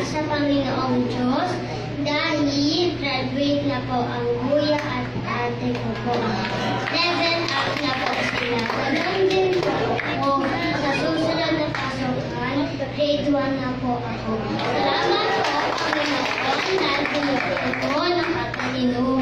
sa Panginoong Diyos dahil graduate na po ang kuya at ate ko po. Level up na po sila. Ganun din po ako sa susunod na pasukan, grade 1 na po ako. Salamat po, Panginoon, dahil binigyan mo ng katalino